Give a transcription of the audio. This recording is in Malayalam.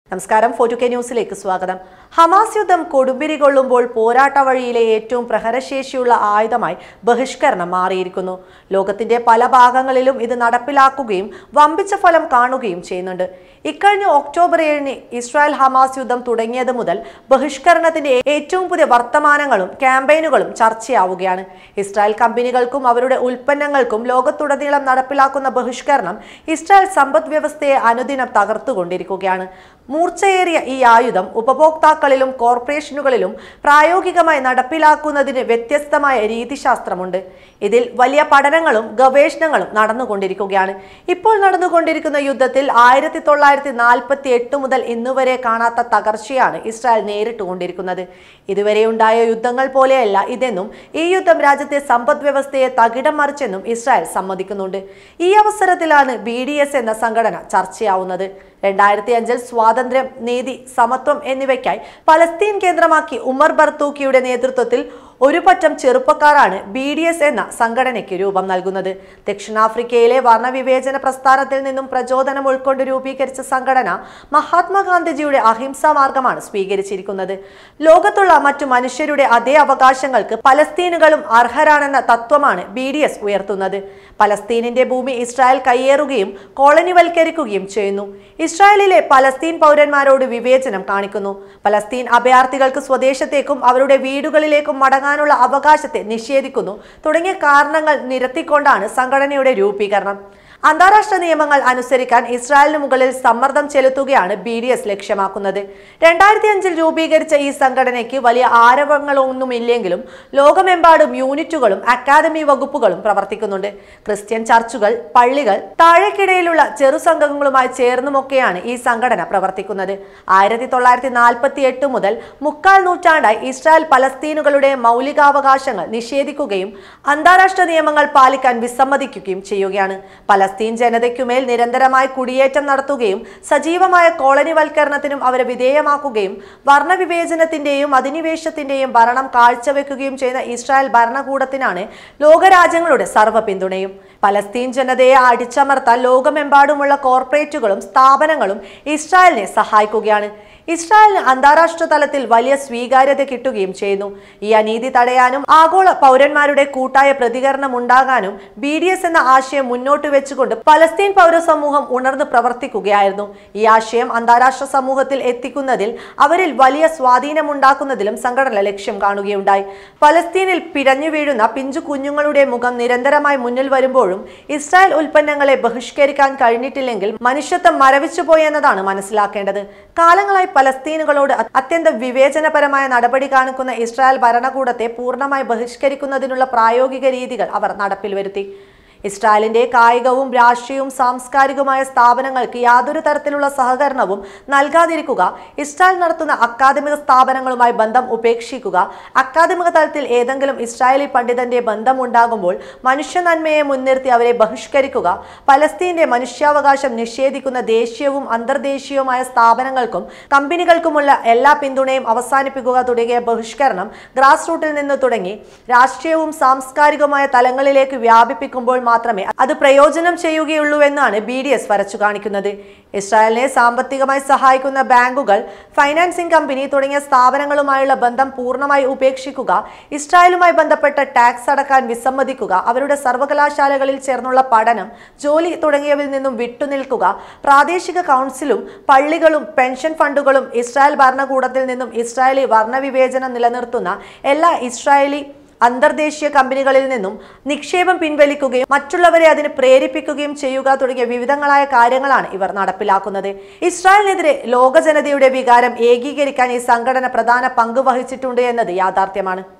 നമസ്കാരം, 4UK ന്യൂസിലേക്ക് സ്വാഗതം. ഹമാസ് യുദ്ധം കൊടുമ്പിരി കൊള്ളുമ്പോൾ പോരാട്ട വഴിയിലെ ഏറ്റവും പ്രഹരശേഷിയുള്ള ആയുധമായി ബഹിഷ്കരണം മാറിയിരിക്കുന്നു. ലോകത്തിന്റെ പല ഭാഗങ്ങളിലും ഇത് നടപ്പിലാക്കുകയും വമ്പിച്ച ഫലം കാണുകയും ചെയ്യുന്നുണ്ട്. ഇക്കഴിഞ്ഞ ഒക്ടോബർ 7 ഇസ്രായേൽ ഹമാസ് യുദ്ധം തുടങ്ങിയത് മുതൽ ബഹിഷ്കരണത്തിന്റെ ഏറ്റവും പുതിയ വർത്തമാനങ്ങളും ക്യാമ്പയിനുകളും ചർച്ചയാവുകയാണ്. ഇസ്രായേൽ കമ്പനികൾക്കും അവരുടെ ഉൽപ്പന്നങ്ങൾക്കും ലോകത്തുടനീളം നടപ്പിലാക്കുന്ന ബഹിഷ്കരണം ഇസ്രായേൽ സമ്പദ് വ്യവസ്ഥയെ അനുദിനം തകർത്തുകൊണ്ടിരിക്കുകയാണ്. മൂർച്ചയേറിയ ഈ ആയുധം ഉപഭോക്താക്കളിലും കോർപ്പറേഷനുകളിലും പ്രായോഗികമായി നടപ്പിലാക്കുന്നതിന് വ്യത്യസ്തമായ രീതിശാസ്ത്രമുണ്ട്. ഇതിൽ വലിയ പഠനങ്ങളും ഗവേഷണങ്ങളും നടന്നുകൊണ്ടിരിക്കുകയാണ്. ഇപ്പോൾ നടന്നുകൊണ്ടിരിക്കുന്ന യുദ്ധത്തിൽ 1948 മുതൽ ഇന്നുവരെ കാണാത്ത തകർച്ചയാണ് ഇസ്രായേൽ നേരിട്ടുകൊണ്ടിരിക്കുന്നത്. ഇതുവരെയുണ്ടായ യുദ്ധങ്ങൾ പോലെയല്ല ഇതെന്നും ഈ യുദ്ധം രാജ്യത്തെ സമ്പദ് വ്യവസ്ഥയെ തകിടം മറിച്ചെന്നും ഇസ്രായേൽ സമ്മതിക്കുന്നുണ്ട്. ഈ അവസരത്തിലാണ് BDS എന്ന സംഘടന ചർച്ചയാവുന്നത്. 2005 സ്വാതന്ത്ര്യം, നീതി, സമത്വം എന്നിവയ്ക്കായി പലസ്തീൻ കേന്ദ്രമാക്കി ഉമർ ബർത്തൂക്കിയുടെ നേതൃത്വത്തിൽ ഒരു പറ്റം ചെറുപ്പക്കാരാണ് BDS എന്ന സംഘടനയ്ക്ക് രൂപം നൽകുന്നത്. ദക്ഷിണാഫ്രിക്കയിലെ വർണ്ണവിവേചന പ്രസ്ഥാനത്തിൽ നിന്നും പ്രചോദനം ഉൾക്കൊണ്ട് രൂപീകരിച്ച സംഘടന മഹാത്മാഗാന്ധിജിയുടെ അഹിംസാ മാർഗമാണ് സ്വീകരിച്ചിരിക്കുന്നത്. ലോകത്തുള്ള മറ്റു മനുഷ്യരുടെ അതേ അവകാശങ്ങൾക്ക് പലസ്തീനുകളും അർഹരാണെന്ന തത്വമാണ് BDS ഉയർത്തുന്നത്. പലസ്തീനിന്റെ ഭൂമി ഇസ്രായേൽ കയ്യേറുകയും കോളനിവൽക്കരിക്കുകയും ചെയ്യുന്നു. ഇസ്രായേലിലെ പലസ്തീൻ പൗരന്മാരോട് വിവേചനം കാണിക്കുന്നു. പലസ്തീൻ അഭയാർത്ഥികൾക്ക് സ്വദേശത്തേക്കും അവരുടെ വീടുകളിലേക്കും മടങ്ങാനുള്ള അവകാശത്തെ നിഷേധിക്കുന്നു തുടങ്ങിയ കാരണങ്ങൾ നിരത്തിക്കൊണ്ടാണ് സംഘടനയുടെ രൂപീകരണം. അന്താരാഷ്ട്ര നിയമങ്ങൾ അനുസരിക്കാൻ ഇസ്രായേലിന് മുകളിൽ സമ്മർദ്ദം ചെലുത്തുകയാണ് BDS ലക്ഷ്യമാക്കുന്നത്. 2005 രൂപീകരിച്ച ഈ സംഘടനയ്ക്ക് വലിയ ആരവങ്ങളൊന്നുമില്ലെങ്കിലും ലോകമെമ്പാടും യൂണിറ്റുകളും അക്കാദമി വകുപ്പുകളും പ്രവർത്തിക്കുന്നുണ്ട്. ക്രിസ്ത്യൻ ചർച്ചുകൾ, പള്ളികൾ, താഴേക്കിടയിലുള്ള ചെറു സംഘങ്ങളുമായി ചേർന്നുമൊക്കെയാണ് ഈ സംഘടന പ്രവർത്തിക്കുന്നത്. 1948 മുതൽ മുക്കാൽ നൂറ്റാണ്ടായി ഇസ്രായേൽ പലസ്തീനുകളുടെ മൗലികാവകാശങ്ങൾ നിഷേധിക്കുകയും അന്താരാഷ്ട്ര നിയമങ്ങൾ പാലിക്കാൻ വിസമ്മതിക്കുകയും ചെയ്യുകയാണ്. പലസ്തീൻ ജനതയ്ക്കുമേൽ നിരന്തരമായി കുടിയേറ്റം നടത്തുകയും സജീവമായ കോളനിവൽക്കരണത്തിനും അവരെ വിധേയമാക്കുകയും വർണ്ണവിവേചനത്തിന്റെയും അധിനിവേശത്തിന്റെയും ഭരണം കാഴ്ചവെക്കുകയും ചെയ്യുന്ന ഇസ്രായേൽ ഭരണകൂടത്തിനാണ് ലോകരാജ്യങ്ങളുടെ സർവ്വ പിന്തുണയും. പലസ്തീൻ ജനതയെ അടിച്ചമർത്താൻ ലോകമെമ്പാടുമുള്ള കോർപ്പറേറ്റുകളും സ്ഥാപനങ്ങളും ഇസ്രായേലിനെ സഹായിക്കുകയാണ്. ഇസ്രായേലിന് അന്താരാഷ്ട്ര തലത്തിൽ വലിയ സ്വീകാര്യത കിട്ടുകയും ചെയ്യുന്നു. ഈ അനീതി തടയാനും ആഗോള പൗരന്മാരുടെ കൂട്ടായ പ്രതികരണം ഉണ്ടാകാനും BDS എന്ന ആശയം മുന്നോട്ട് വെച്ചുകൊണ്ട് പലസ്തീൻ പൗരസമൂഹം ഉണർന്ന് പ്രവർത്തിക്കുകയായിരുന്നു. ഈ ആശയം അന്താരാഷ്ട്ര സമൂഹത്തിൽ എത്തിക്കുന്നതിൽ അവരിൽ വലിയ സ്വാധീനമുണ്ടാക്കുന്നതിലും സംഘടന ലക്ഷ്യം കാണുകയുണ്ടായി. പലസ്തീനിൽ പിടഞ്ഞു വീഴുന്ന പിഞ്ചു കുഞ്ഞുങ്ങളുടെ മുഖം നിരന്തരമായി മുന്നിൽ വരുമ്പോഴും ഇസ്രായേൽ ഉൽപ്പന്നങ്ങളെ ബഹിഷ്കരിക്കാൻ കഴിഞ്ഞിട്ടില്ലെങ്കിൽ മനുഷ്യത്വം മരവിച്ചുപോയെന്നതാണ് മനസ്സിലാക്കേണ്ടത്. കാലങ്ങളായി പലസ്തീനുകളോട് അത്യന്തം വിവേചനപരമായ നടപടി കാണിക്കുന്ന ഇസ്രായേൽ ഭരണകൂടത്തെ പൂർണ്ണമായി ബഹിഷ്കരിക്കുന്നതിനുള്ള പ്രായോഗിക രീതികൾ അവർ നടപ്പിൽ വരുത്തി. ഇസ്രായേലിന്റെ കായികവും രാഷ്ട്രീയവും സാംസ്കാരികവുമായ സ്ഥാപനങ്ങൾക്ക് യാതൊരു തരത്തിലുള്ള സഹകരണവും നൽകാതിരിക്കുക, ഇസ്രായേൽ നടത്തുന്ന അക്കാദമിക സ്ഥാപനങ്ങളുമായി ബന്ധം ഉപേക്ഷിക്കുക, അക്കാദമിക തലത്തിൽ ഏതെങ്കിലും ഇസ്രായേലി പണ്ഡിതന്റെ ബന്ധം ഉണ്ടാകുമ്പോൾ മനുഷ്യ നന്മയെ മുൻനിർത്തി അവരെ ബഹിഷ്കരിക്കുക, പലസ്തീന്റെ മനുഷ്യാവകാശം നിഷേധിക്കുന്ന ദേശീയവും അന്തർദേശീയവുമായ സ്ഥാപനങ്ങൾക്കും കമ്പനികൾക്കുമുള്ള എല്ലാ പിന്തുണയും അവസാനിപ്പിക്കുക തുടങ്ങിയ ബഹിഷ്കരണം ഗ്രാസ് റൂട്ടിൽ നിന്ന് തുടങ്ങി രാഷ്ട്രീയവും സാംസ്കാരികവുമായ തലങ്ങളിലേക്ക് വ്യാപിപ്പിക്കുമ്പോൾ മാത്രമേ അത് പ്രയോജനം ചെയ്യുകയുള്ളൂ എന്നാണ് BDS വരച്ചു കാണിക്കുന്നത്. ഇസ്രായേലിനെ സാമ്പത്തികമായി സഹായിക്കുന്ന ബാങ്കുകൾ, ഫൈനാൻസിംഗ് കമ്പനി തുടങ്ങിയ സ്ഥാപനങ്ങളുമായുള്ള ബന്ധം പൂർണ്ണമായി ഉപേക്ഷിക്കുക, ഇസ്രായേലുമായി ബന്ധപ്പെട്ട ടാക്സ് അടക്കാൻ വിസമ്മതിക്കുക, അവരുടെ സർവകലാശാലകളിൽ ചേർന്നുള്ള പഠനം, ജോലി തുടങ്ങിയവയിൽ നിന്നും വിട്ടുനിൽക്കുക, പ്രാദേശിക കൗൺസിലും പള്ളികളും പെൻഷൻ ഫണ്ടുകളും ഇസ്രായേൽ ഭരണകൂടത്തിൽ നിന്നും ഇസ്രായേലി വർണ്ണവിവേചനം നിലനിർത്തുന്ന എല്ലാ ഇസ്രായേലി അന്തർദേശീയ കമ്പനികളിൽ നിന്നും നിക്ഷേപം പിൻവലിക്കുകയും മറ്റുള്ളവരെ അതിന് പ്രേരിപ്പിക്കുകയും ചെയ്യുക തുടങ്ങിയ വിവിധങ്ങളായ കാര്യങ്ങളാണ് ഇവർ നടപ്പിലാക്കുന്നത്. ഇസ്രായേലിനെതിരെ ലോക ജനതയുടെ വികാരം ഏകീകരിക്കാൻ ഈ സംഘടന പ്രധാന പങ്ക് വഹിച്ചിട്ടുണ്ട് എന്നത് യാഥാർത്ഥ്യമാണ്.